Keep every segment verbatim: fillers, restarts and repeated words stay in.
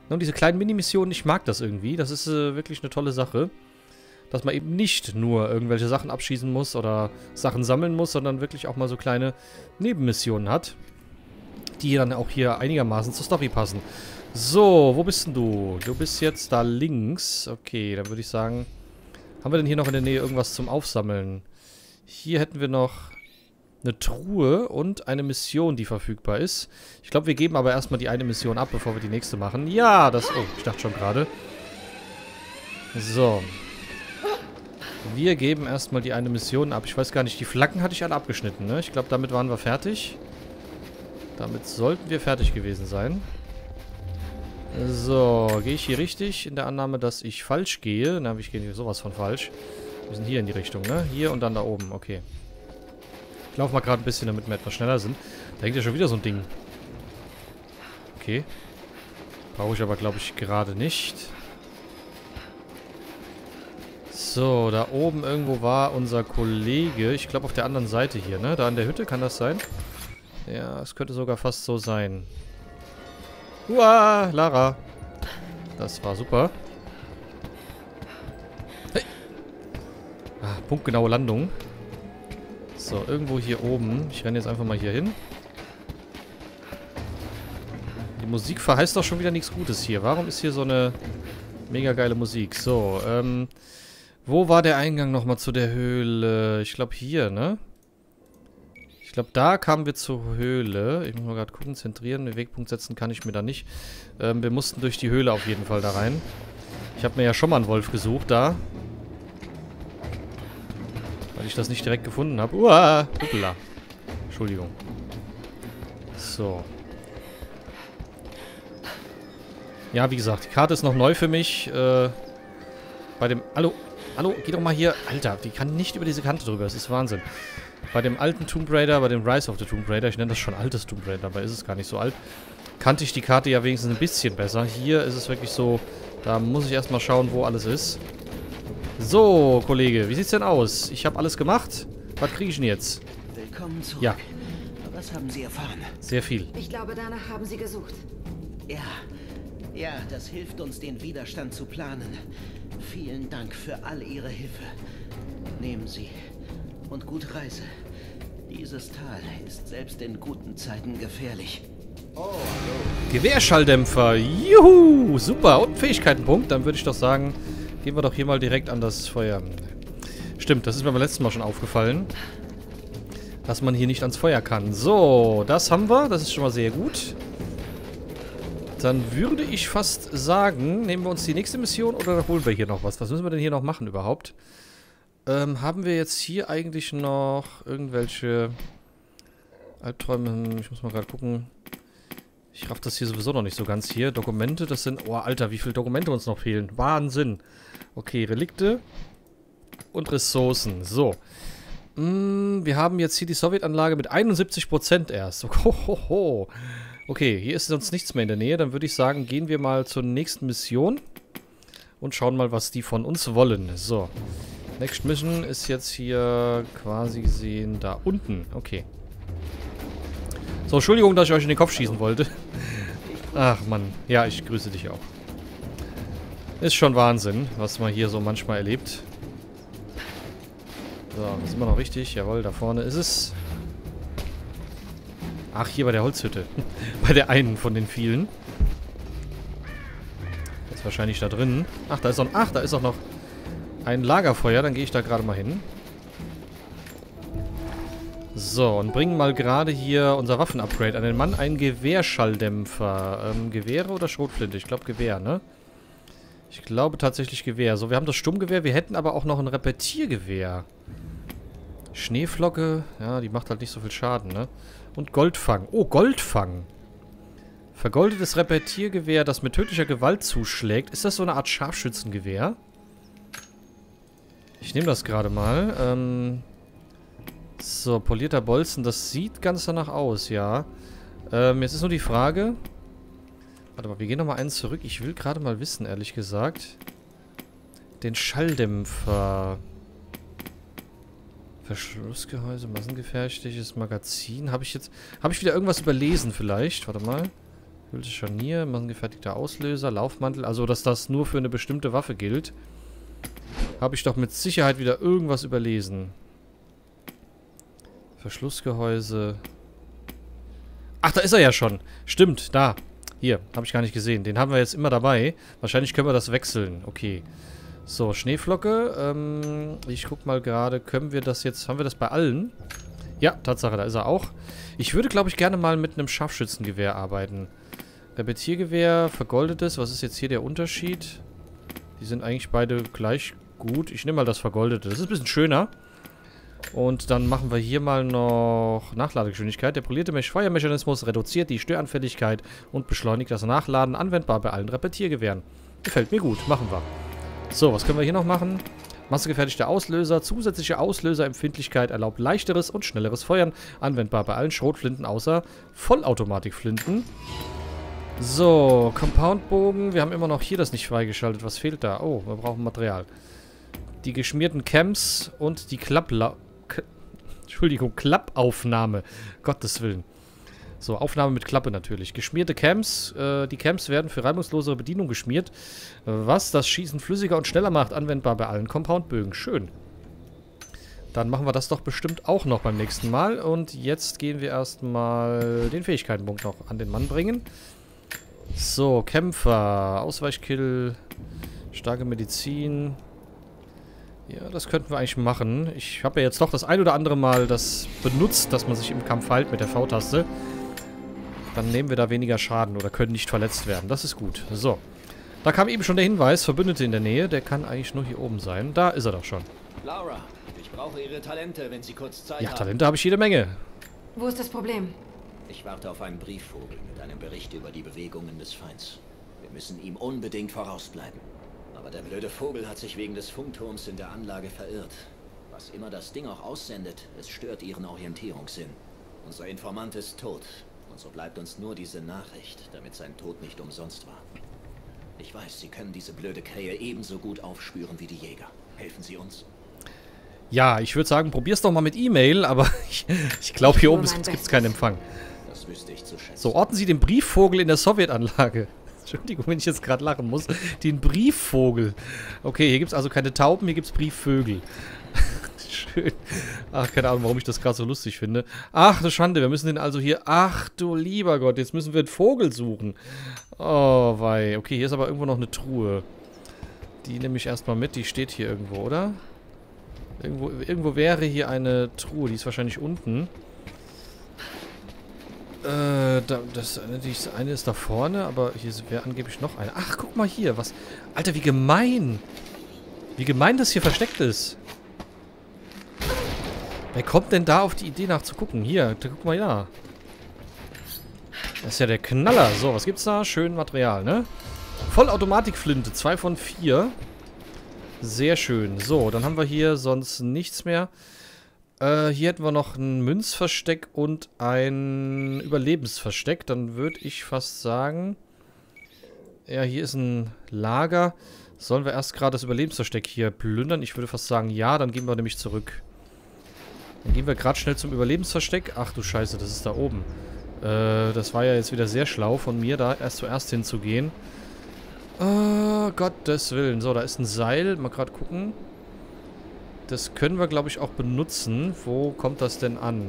Und diese kleinen Mini-Missionen, ich mag das irgendwie. Das ist äh, wirklich eine tolle Sache. Dass man eben nicht nur irgendwelche Sachen abschießen muss oder Sachen sammeln muss, sondern wirklich auch mal so kleine Nebenmissionen hat, die dann auch hier einigermaßen zur Story passen. So, wo bist denn du? Du bist jetzt da links. Okay, dann würde ich sagen, haben wir denn hier noch in der Nähe irgendwas zum Aufsammeln? Hier hätten wir noch eine Truhe und eine Mission, die verfügbar ist. Ich glaube, wir geben aber erstmal die eine Mission ab, bevor wir die nächste machen. Ja, das... Oh, ich dachte schon gerade. So. Wir geben erstmal die eine Mission ab. Ich weiß gar nicht, die Flaggen hatte ich alle abgeschnitten, ne? Ich glaube, damit waren wir fertig. Damit sollten wir fertig gewesen sein. So, gehe ich hier richtig in der Annahme, dass ich falsch gehe? Na, ich gehe hier sowas von falsch. Wir sind hier in die Richtung, ne? Hier und dann da oben, okay. Ich laufe mal gerade ein bisschen, damit wir etwas schneller sind. Da hängt ja schon wieder so ein Ding. Okay. Brauche ich aber, glaube ich, gerade nicht. So, da oben irgendwo war unser Kollege. Ich glaube auf der anderen Seite hier, ne? Da an der Hütte, kann das sein? Ja, es könnte sogar fast so sein. Uah, Lara. Das war super. Hey. Ah, punktgenaue Landung. So, irgendwo hier oben. Ich renne jetzt einfach mal hier hin. Die Musik verheißt doch schon wieder nichts Gutes hier. Warum ist hier so eine mega geile Musik? So, ähm... wo war der Eingang nochmal zu der Höhle? Ich glaube hier, ne? Ich glaube, da kamen wir zur Höhle. Ich muss mal gerade gucken, zentrieren. Den Wegpunkt setzen kann ich mir da nicht. Ähm, wir mussten durch die Höhle auf jeden Fall da rein. Ich habe mir ja schon mal einen Wolf gesucht da. Weil ich das nicht direkt gefunden habe. Uah! Hoppla. Entschuldigung. So. Ja, wie gesagt, die Karte ist noch neu für mich. Äh, bei dem... Hallo? Hallo, geh doch mal hier. Alter, die kann nicht über diese Kante drüber. Das ist Wahnsinn. Bei dem alten Tomb Raider, bei dem Rise of the Tomb Raider, ich nenne das schon altes Tomb Raider, dabei ist es gar nicht so alt, kannte ich die Karte ja wenigstens ein bisschen besser. Hier ist es wirklich so, da muss ich erstmal schauen, wo alles ist. So, Kollege, wie sieht's denn aus? Ich habe alles gemacht. Was kriege ich denn jetzt? Willkommen zurück. Ja. Was haben Sie erfahren? Sehr viel. Ich glaube, danach haben Sie gesucht. Ja. Ja, das hilft uns, den Widerstand zu planen. Vielen Dank für all Ihre Hilfe. Nehmen Sie und gute Reise. Dieses Tal ist selbst in guten Zeiten gefährlich. Oh, hallo. Gewehrschalldämpfer. Juhu, super. Und Fähigkeitenpunkt. Dann würde ich doch sagen, gehen wir doch hier mal direkt an das Feuer. Stimmt, das ist mir beim letzten Mal schon aufgefallen, dass man hier nicht ans Feuer kann. So, das haben wir. Das ist schon mal sehr gut. Dann würde ich fast sagen, nehmen wir uns die nächste Mission oder holen wir hier noch was? Was müssen wir denn hier noch machen überhaupt? Ähm, haben wir jetzt hier eigentlich noch irgendwelche Albträume? Ich muss mal gerade gucken. Ich raff das hier sowieso noch nicht so ganz hier. Dokumente, das sind... Oh, Alter, wie viele Dokumente uns noch fehlen. Wahnsinn. Okay, Relikte und Ressourcen. So. Mm, wir haben jetzt hier die Sowjetanlage mit einundsiebzig Prozent erst. Hohoho. Okay, hier ist sonst nichts mehr in der Nähe. Dann würde ich sagen, gehen wir mal zur nächsten Mission und schauen mal, was die von uns wollen. So. Next Mission ist jetzt hier quasi gesehen da unten. Okay. So, Entschuldigung, dass ich euch in den Kopf schießen wollte. Ach, Mann. Ja, ich grüße dich auch. Ist schon Wahnsinn, was man hier so manchmal erlebt. So, da sind wir noch richtig. Jawohl, da vorne ist es. Ach, hier bei der Holzhütte. Bei der einen von den vielen. Ist wahrscheinlich da drin. Ach, da ist noch... Ach, da ist auch noch ein Lagerfeuer. Dann gehe ich da gerade mal hin. So, und bringen mal gerade hier unser Waffenupgrade an den Mann. Ein Gewehrschalldämpfer. Ähm, Gewehre oder Schrotflinte? Ich glaube Gewehr, ne? Ich glaube tatsächlich Gewehr. So, wir haben das Sturmgewehr. Wir hätten aber auch noch ein Repetiergewehr. Schneeflocke. Ja, die macht halt nicht so viel Schaden, ne? Und Goldfang. Oh, Goldfang. Vergoldetes Repetiergewehr, das mit tödlicher Gewalt zuschlägt. Ist das so eine Art Scharfschützengewehr? Ich nehme das gerade mal. Ähm... So, polierter Bolzen, das sieht ganz danach aus, ja. Ähm, jetzt ist nur die Frage... Warte mal, wir gehen nochmal eins zurück. Ich will gerade mal wissen, ehrlich gesagt. Den Schalldämpfer. Verschlussgehäuse, massengefährliches Magazin. Habe ich jetzt... Habe ich wieder irgendwas überlesen vielleicht? Warte mal. Hülse Scharnier, massengefertigter Auslöser, Laufmantel. Also, dass das nur für eine bestimmte Waffe gilt. Habe ich doch mit Sicherheit wieder irgendwas überlesen. Verschlussgehäuse. Ach, da ist er ja schon. Stimmt, da. Hier, habe ich gar nicht gesehen. Den haben wir jetzt immer dabei. Wahrscheinlich können wir das wechseln. Okay. So, Schneeflocke. Ähm, ich guck mal gerade, können wir das jetzt... Haben wir das bei allen? Ja, Tatsache, da ist er auch. Ich würde, glaube ich, gerne mal mit einem Scharfschützengewehr arbeiten. Repetiergewehr, vergoldetes. Was ist jetzt hier der Unterschied? Die sind eigentlich beide gleich gut. Ich nehme mal das vergoldete. Das ist ein bisschen schöner. Und dann machen wir hier mal noch Nachladegeschwindigkeit. Der polierte Feuermechanismus reduziert die Störanfälligkeit und beschleunigt das Nachladen, anwendbar bei allen Repetiergewehren. Gefällt mir gut. Machen wir. So, was können wir hier noch machen? Massegefertigter Auslöser. Zusätzliche Auslöserempfindlichkeit erlaubt leichteres und schnelleres Feuern. Anwendbar bei allen Schrotflinten außer Vollautomatikflinten. So, Compoundbogen. Wir haben immer noch hier das nicht freigeschaltet. Was fehlt da? Oh, wir brauchen Material. Die geschmierten Cams und die Klappla... K Entschuldigung, Klappaufnahme. Gottes Willen. So, Aufnahme mit Klappe natürlich. Geschmierte Cams. Äh, die Cams werden für reibungslosere Bedienung geschmiert, was das Schießen flüssiger und schneller macht. Anwendbar bei allen Compoundbögen. Schön. Dann machen wir das doch bestimmt auch noch beim nächsten Mal. Und jetzt gehen wir erstmal den Fähigkeitenpunkt noch an den Mann bringen. So, Kämpfer. Ausweichkill. Starke Medizin. Ja, das könnten wir eigentlich machen. Ich habe ja jetzt doch das ein oder andere Mal das benutzt, dass man sich im Kampf heilt mit der V-Taste. Dann nehmen wir da weniger Schaden oder können nicht verletzt werden. Das ist gut. So. Da kam eben schon der Hinweis, Verbündete in der Nähe. Der kann eigentlich nur hier oben sein. Da ist er doch schon. Laura, ich brauche Ihre Talente, wenn Sie kurz Zeit ja, haben. Talente habe ich jede Menge. Wo ist das Problem? Ich warte auf einen Briefvogel mit einem Bericht über die Bewegungen des Feinds. Wir müssen ihm unbedingt vorausbleiben. Aber der blöde Vogel hat sich wegen des Funkturms in der Anlage verirrt. Was immer das Ding auch aussendet, es stört ihren Orientierungssinn. Unser Informant ist tot. Und so bleibt uns nur diese Nachricht, damit sein Tod nicht umsonst war. Ich weiß, Sie können diese blöde Krähe ebenso gut aufspüren wie die Jäger. Helfen Sie uns? Ja, ich würde sagen, probier's doch mal mit E-Mail, aber ich, ich glaube, hier oben gibt es keinen Empfang. Das wüsste ich zu schätzen. So, orten Sie den Briefvogel in der Sowjetanlage. Entschuldigung, wenn ich jetzt gerade lachen muss. Den Briefvogel. Okay, hier gibt es also keine Tauben, hier gibt es Briefvögel. Schön. Ach, keine Ahnung, warum ich das gerade so lustig finde. Ach, eine Schande, wir müssen den also hier... Ach, du lieber Gott, jetzt müssen wir einen Vogel suchen. Oh, wei. Okay, hier ist aber irgendwo noch eine Truhe. Die nehme ich erstmal mit, die steht hier irgendwo, oder? Irgendwo, irgendwo wäre hier eine Truhe, die ist wahrscheinlich unten. Äh, da, das, das eine ist da vorne, aber hier wäre angeblich noch eine. Ach, guck mal hier, was... Alter, wie gemein. Wie gemein das hier versteckt ist. Wer kommt denn da auf die Idee nachzugucken? Hier, da, guck mal, ja. Das ist ja der Knaller. So, was gibt's da? Schön Material, ne? Vollautomatikflinte, zwei von vier. Sehr schön. So, dann haben wir hier sonst nichts mehr. Äh, hier hätten wir noch ein Münzversteck und ein Überlebensversteck. Dann würde ich fast sagen... Ja, hier ist ein Lager. Sollen wir erst gerade das Überlebensversteck hier plündern? Ich würde fast sagen, ja. Dann gehen wir nämlich zurück. Dann gehen wir gerade schnell zum Überlebensversteck. Ach du Scheiße, das ist da oben. Äh, das war ja jetzt wieder sehr schlau von mir, da erst zuerst hinzugehen. Oh, Gottes Willen. So, da ist ein Seil. Mal gerade gucken. Das können wir, glaube ich, auch benutzen. Wo kommt das denn an?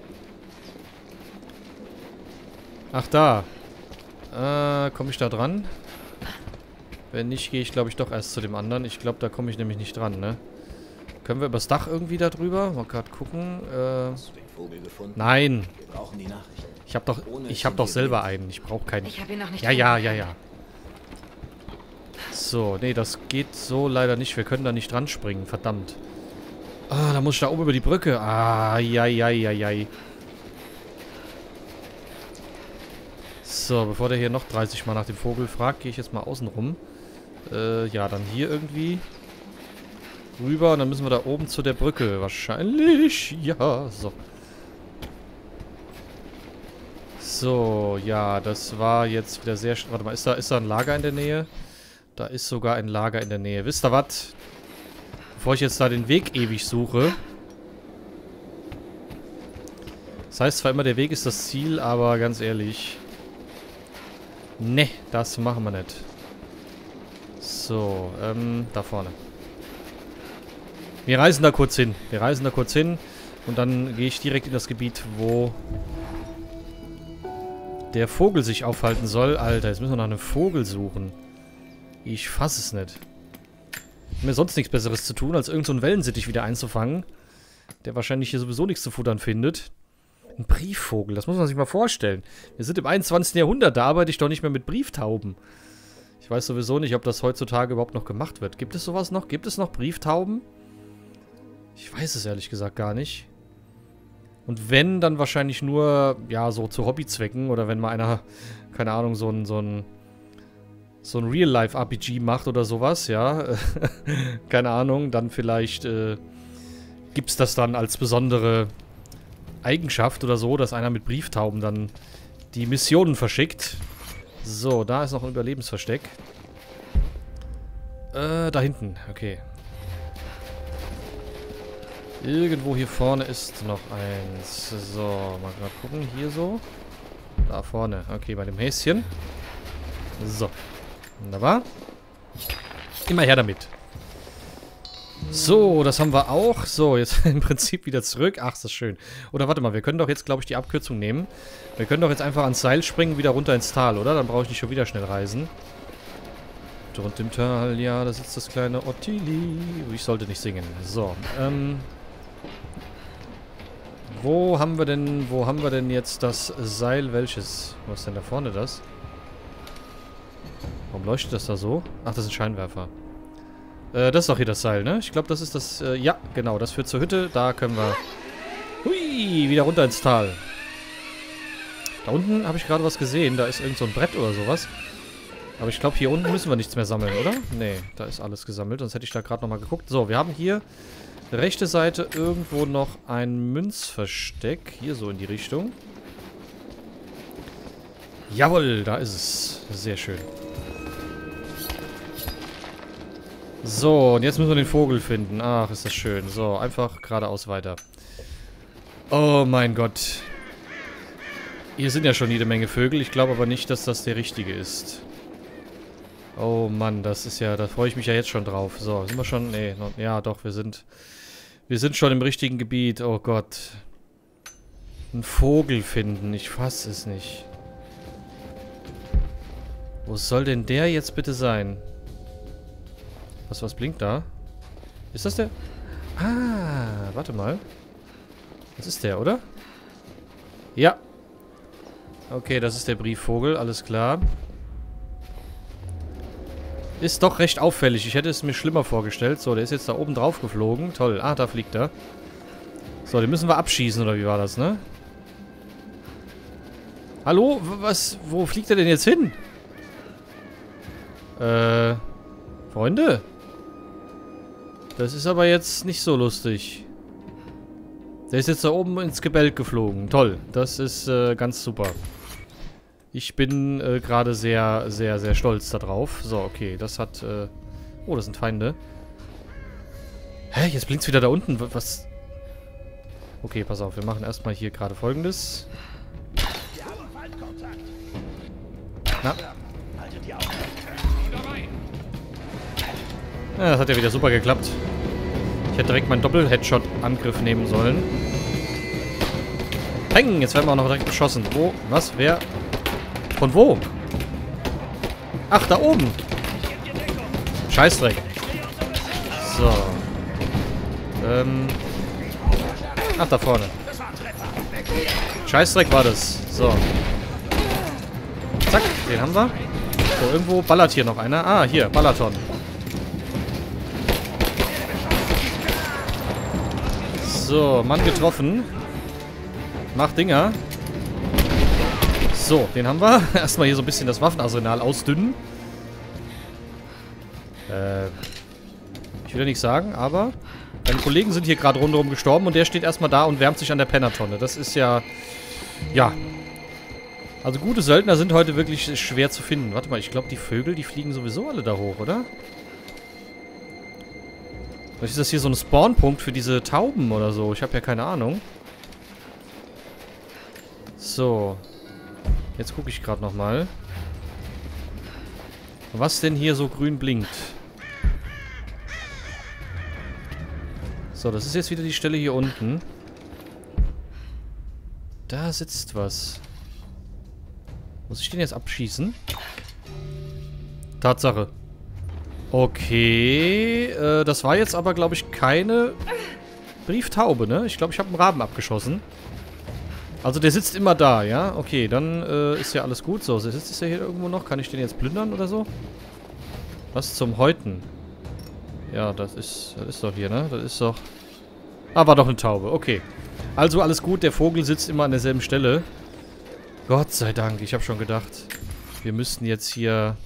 Ach, da. Äh, komme ich da dran? Wenn nicht, gehe ich, glaube ich, doch erst zu dem anderen. Ich glaube, da komme ich nämlich nicht dran, ne? Können wir übers Dach irgendwie da drüber? Mal gerade gucken. Äh, Hast du den Vogel gefunden? nein. Wir brauchen die Nachricht. Ich habe doch, ich habe doch selber einen. Ich brauche keinen. Ich habe ihn noch nicht. Ja, ja, ja, ja. So, nee, das geht so leider nicht. Wir können da nicht dran springen. Verdammt. Ah, da muss ich da oben über die Brücke. Ah, ja, ja, ja, ja. So, bevor der hier noch dreißig Mal nach dem Vogel fragt, gehe ich jetzt mal außen rum. Äh, ja, dann hier irgendwie rüber und dann müssen wir da oben zu der Brücke. Wahrscheinlich. Ja, so. So, ja, das war jetzt wieder sehr... Warte mal, ist da, ist da ein Lager in der Nähe? Da ist sogar ein Lager in der Nähe. Wisst ihr was? Bevor ich jetzt da den Weg ewig suche. Das heißt zwar immer, der Weg ist das Ziel, aber ganz ehrlich... Ne, das machen wir nicht. So, ähm, da vorne. Wir reisen da kurz hin. Wir reisen da kurz hin. Und dann gehe ich direkt in das Gebiet, wo der Vogel sich aufhalten soll. Alter, jetzt müssen wir nach einem Vogel suchen. Ich fasse es nicht. Ich habe mir sonst nichts Besseres zu tun, als irgend so einen Wellensittich wieder einzufangen. Der wahrscheinlich hier sowieso nichts zu futtern findet. Ein Briefvogel, das muss man sich mal vorstellen. Wir sind im einundzwanzigsten Jahrhundert, da arbeite ich doch nicht mehr mit Brieftauben. Ich weiß sowieso nicht, ob das heutzutage überhaupt noch gemacht wird. Gibt es sowas noch? Gibt es noch Brieftauben? Ich weiß es ehrlich gesagt gar nicht. Und wenn, dann wahrscheinlich nur, ja, so zu Hobbyzwecken. Oder wenn mal einer, keine Ahnung, so ein, so ein, so ein Real-Life-R P G macht oder sowas, ja. Keine Ahnung, dann vielleicht äh, gibt es das dann als besondere Eigenschaft oder so, dass einer mit Brieftauben dann die Missionen verschickt. So, da ist noch ein Überlebensversteck. Äh, da hinten, okay. Irgendwo hier vorne ist noch eins. So, mal gerade gucken. Hier so. Da vorne. Okay, bei dem Häschen. So. Wunderbar. Immer her damit. So, das haben wir auch. So, jetzt im Prinzip wieder zurück. Ach, ist das schön. Oder warte mal, wir können doch jetzt, glaube ich, die Abkürzung nehmen. Wir können doch jetzt einfach ans Seil springen, wieder runter ins Tal, oder? Dann brauche ich nicht schon wieder schnell reisen. Dort im Tal, ja, da sitzt das kleine Ottili. Ich sollte nicht singen. So, ähm... Wo haben wir denn, wo haben wir denn jetzt das Seil? Welches? Was ist denn da vorne das? Warum leuchtet das da so? Ach, das ist ein Scheinwerfer. Äh, das ist doch hier das Seil, ne? Ich glaube, das ist das, äh, ja, genau, das führt zur Hütte. Da können wir, hui, wieder runter ins Tal. Da unten habe ich gerade was gesehen. Da ist irgend so ein Brett oder sowas. Aber ich glaube, hier unten müssen wir nichts mehr sammeln, oder? Nee, da ist alles gesammelt. Sonst hätte ich da gerade nochmal geguckt. So, wir haben hier rechte Seite irgendwo noch ein Münzversteck. Hier so in die Richtung. Jawohl, da ist es. Sehr schön. So, und jetzt müssen wir den Vogel finden. Ach, ist das schön. So, einfach geradeaus weiter. Oh mein Gott. Hier sind ja schon jede Menge Vögel. Ich glaube aber nicht, dass das der richtige ist. Oh Mann, das ist ja, da freue ich mich ja jetzt schon drauf. So, sind wir schon, nee, no, ja doch, wir sind, wir sind schon im richtigen Gebiet. Oh Gott. Ein Vogel finden, ich fasse es nicht. Wo soll denn der jetzt bitte sein? Was, was blinkt da? Ist das der? Ah, warte mal. Das ist der, oder? Ja. Okay, das ist der Briefvogel, alles klar. Ist doch recht auffällig. Ich hätte es mir schlimmer vorgestellt. So, der ist jetzt da oben drauf geflogen. Toll. Ah, da fliegt er. So, den müssen wir abschießen, oder wie war das, ne? Hallo? Was? Wo fliegt er denn jetzt hin? Äh... Freunde? Das ist aber jetzt nicht so lustig. Der ist jetzt da oben ins Gebälk geflogen. Toll. Das ist äh, ganz super. Ich bin äh, gerade sehr, sehr, sehr stolz darauf. So, okay. Das hat... Äh oh, das sind Feinde. Hä? Jetzt blinkt's wieder da unten. Was? Okay, pass auf. Wir machen erstmal hier gerade Folgendes. Na? Ja, das hat ja wieder super geklappt. Ich hätte direkt meinen Doppel-Headshot-Angriff nehmen sollen. Peng! Jetzt werden wir auch noch direkt beschossen. Wo? Was? Wer? Von wo? Ach, da oben! Scheißdreck. So. Ähm. Ach, da vorne. Scheißdreck war das. So. Zack, den haben wir. So, irgendwo ballert hier noch einer. Ah, hier, Ballaton. So, Mann getroffen. Mach Dinger. So, den haben wir. Erstmal hier so ein bisschen das Waffenarsenal ausdünnen. Äh, ich will ja nicht sagen, aber meine Kollegen sind hier gerade rundherum gestorben und der steht erstmal da und wärmt sich an der Pennertonne. Das ist ja... Ja. Also gute Söldner sind heute wirklich schwer zu finden. Warte mal, ich glaube die Vögel, die fliegen sowieso alle da hoch, oder? Vielleicht ist das hier so ein Spawnpunkt für diese Tauben oder so. Ich habe ja keine Ahnung. So. Jetzt gucke ich gerade nochmal. was denn hier so grün blinkt. So, das ist jetzt wieder die Stelle hier unten. Da sitzt was. Muss ich den jetzt abschießen? Tatsache. Okay, äh, das war jetzt aber, glaube ich, keine Brieftaube, ne? Ich glaube, ich habe einen Raben abgeschossen. Also der sitzt immer da, ja? Okay, dann äh, ist ja alles gut. So, sitzt es ja hier irgendwo noch. Kann ich den jetzt plündern oder so? Was zum Häuten? Ja, das ist, das ist doch hier, ne? Das ist doch... Ah, war doch eine Taube. Okay. Also alles gut. Der Vogel sitzt immer an derselben Stelle. Gott sei Dank. Ich habe schon gedacht, wir müssten jetzt hier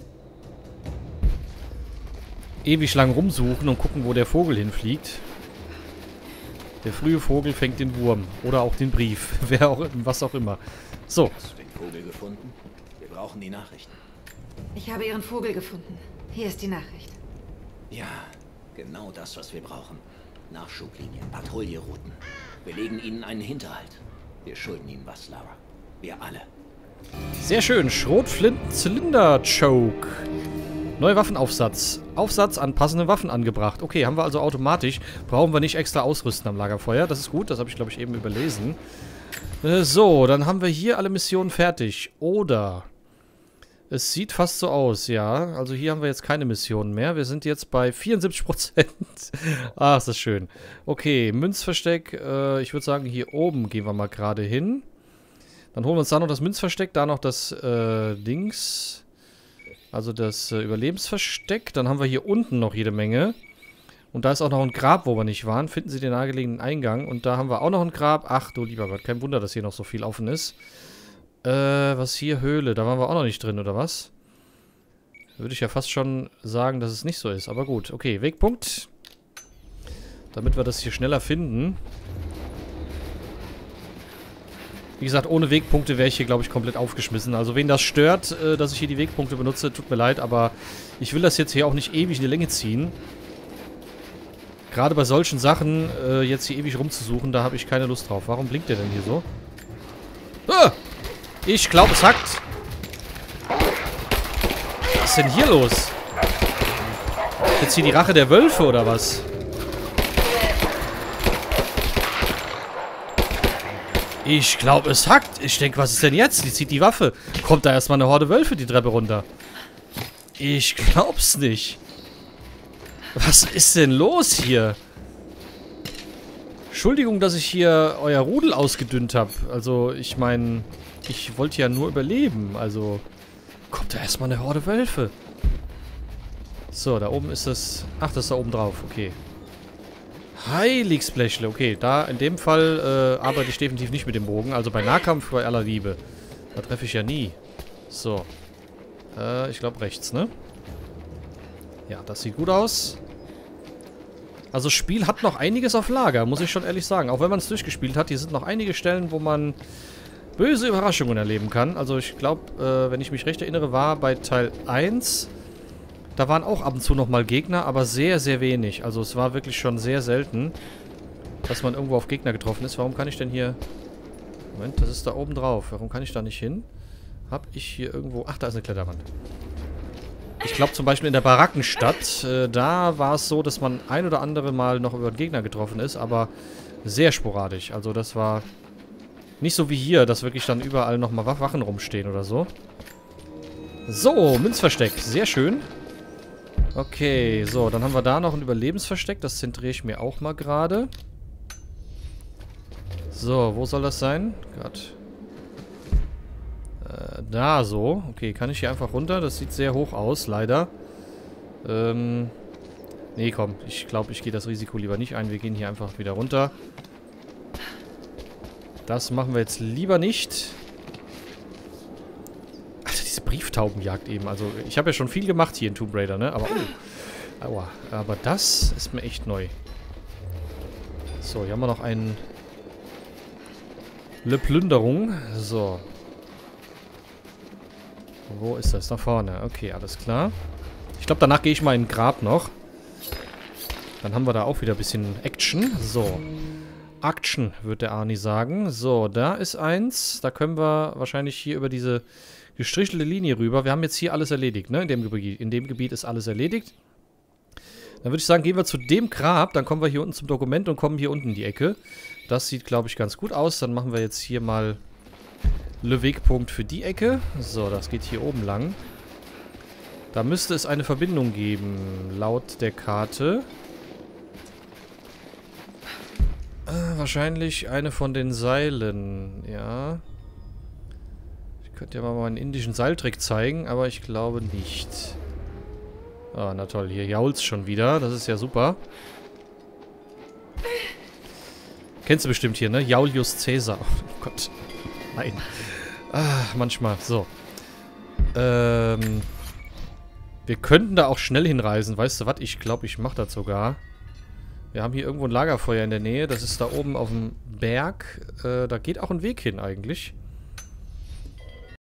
ewig lang rumsuchen und gucken, wo der Vogel hinfliegt. Der frühe Vogel fängt den Wurm. Oder auch den Brief. Wer auch, was auch immer. So. Hast du den Vogel gefunden? Wir brauchen die Nachrichten. Ich habe Ihren Vogel gefunden. Hier ist die Nachricht. Ja, genau das, was wir brauchen. Nachschublinien, Patrouillerouten. Wir legen ihnen einen Hinterhalt. Wir schulden ihnen was, Lara. Wir alle. Sehr schön. Schrotflinten-Zylinder-Choke. Neuer Waffenaufsatz. Aufsatz an passende Waffen angebracht. Okay, haben wir also automatisch. Brauchen wir nicht extra ausrüsten am Lagerfeuer. Das ist gut. Das habe ich, glaube ich, eben überlesen. Äh, so, dann haben wir hier alle Missionen fertig. Oder... Es sieht fast so aus, ja. Also hier haben wir jetzt keine Missionen mehr. Wir sind jetzt bei vierundsiebzig Prozent. Ah, ist das schön. Okay, Münzversteck. Äh, ich würde sagen, hier oben gehen wir mal gerade hin. Dann holen wir uns da noch das Münzversteck, da noch das äh, Dings. Also das äh, Überlebensversteck. Dann haben wir hier unten noch jede Menge. Und da ist auch noch ein Grab, wo wir nicht waren. Finden Sie den nahegelegenen Eingang. Und da haben wir auch noch ein Grab. Ach du lieber Gott, kein Wunder, dass hier noch so viel offen ist. Äh, was hier? Höhle. Da waren wir auch noch nicht drin, oder was? Da würde ich ja fast schon sagen, dass es nicht so ist. Aber gut. Okay, Wegpunkt. Damit wir das hier schneller finden. Wie gesagt, ohne Wegpunkte wäre ich hier, glaube ich, komplett aufgeschmissen. Also wen das stört, äh, dass ich hier die Wegpunkte benutze, tut mir leid. Aber ich will das jetzt hier auch nicht ewig in die Länge ziehen. Gerade bei solchen Sachen, äh, jetzt hier ewig rumzusuchen, da habe ich keine Lust drauf. Warum blinkt der denn hier so? Ah! Ich glaube, es hackt. Was ist denn hier los? Jetzt hier die Rache der Wölfe, oder was? Ich glaube, es hackt. Ich denke, was ist denn jetzt? Die zieht die Waffe. Kommt da erstmal eine Horde Wölfe die Treppe runter? Ich glaub's nicht. Was ist denn los hier? Entschuldigung, dass ich hier euer Rudel ausgedünnt habe. Also, ich meine... Ich wollte ja nur überleben, also... Kommt da erstmal eine Horde Wölfe. So, da oben ist das... Ach, das ist da oben drauf, okay. Heiligsblechle, okay. Da, in dem Fall, äh, arbeite ich definitiv nicht mit dem Bogen. Also bei Nahkampf, bei aller Liebe. Da treffe ich ja nie. So. Äh, ich glaube rechts, ne? Ja, das sieht gut aus. Also das Spiel hat noch einiges auf Lager, muss ich schon ehrlich sagen. Auch wenn man es durchgespielt hat, hier sind noch einige Stellen, wo man... böse Überraschungen erleben kann. Also ich glaube, äh, wenn ich mich recht erinnere, war bei Teil eins, da waren auch ab und zu nochmal Gegner, aber sehr, sehr wenig. Also es war wirklich schon sehr selten, dass man irgendwo auf Gegner getroffen ist. Warum kann ich denn hier... Moment, das ist da oben drauf. Warum kann ich da nicht hin? Hab ich hier irgendwo... Ach, da ist eine Kletterwand. Ich glaube zum Beispiel in der Barackenstadt, äh, da war es so, dass man ein oder andere Mal noch über einen Gegner getroffen ist, aber sehr sporadisch. Also das war... Nicht so wie hier, dass wirklich dann überall nochmal Wachen rumstehen oder so. So, Münzversteck. Sehr schön. Okay, so, dann haben wir da noch ein Überlebensversteck. Das zentriere ich mir auch mal gerade. So, wo soll das sein? Gott. Äh, da so. Okay, kann ich hier einfach runter? Das sieht sehr hoch aus, leider. Ähm... Nee, komm. Ich glaube, ich gehe das Risiko lieber nicht ein. Wir gehen hier einfach wieder runter. Das machen wir jetzt lieber nicht. Alter, diese Brieftaubenjagd eben. Also, ich habe ja schon viel gemacht hier in Tomb Raider, ne? Aber, oh. Aua. Aber das ist mir echt neu. So, hier haben wir noch einen... Le Plünderung. So. Wo ist das? Da vorne. Okay, alles klar. Ich glaube, danach gehe ich mal in den Grab noch. Dann haben wir da auch wieder ein bisschen Action. So. Action, wird der Arnie sagen. So, da ist eins. Da können wir wahrscheinlich hier über diese gestrichelte Linie rüber. Wir haben jetzt hier alles erledigt, ne? In dem Gebiet, in dem Gebiet ist alles erledigt. Dann würde ich sagen, gehen wir zu dem Grab. Dann kommen wir hier unten zum Dokument und kommen hier unten in die Ecke. Das sieht, glaube ich, ganz gut aus. Dann machen wir jetzt hier mal Le Wegpunkt für die Ecke. So, das geht hier oben lang. Da müsste es eine Verbindung geben, laut der Karte. Äh, wahrscheinlich eine von den Seilen, ja. Ich könnte ja mal einen indischen Seiltrick zeigen, aber ich glaube nicht. Ah, na toll, hier jault's schon wieder. Das ist ja super. Kennst du bestimmt hier, ne? Jaulius Caesar. Oh Gott. Nein. Ah, manchmal. So. Ähm. Wir könnten da auch schnell hinreisen. Weißt du was? Ich glaube, ich mache das sogar. Wir haben hier irgendwo ein Lagerfeuer in der Nähe. Das ist da oben auf dem Berg. Äh, da geht auch ein Weg hin eigentlich.